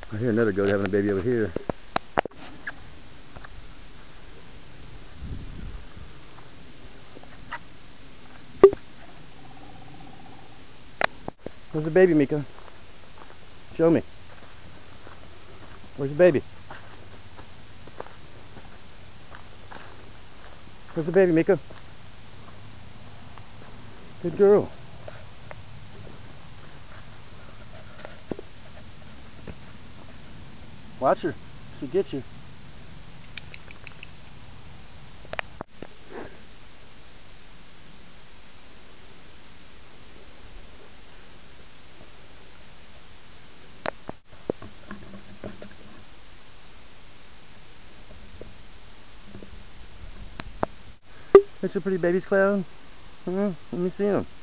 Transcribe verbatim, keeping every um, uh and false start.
I hear another goat having a baby over here. Where's the baby, Mika? Show me. Where's the baby? Where's the baby, Mika? Good girl. Watch her. She'll get you. That's your pretty babies, Cloud? Huh? Let me see them.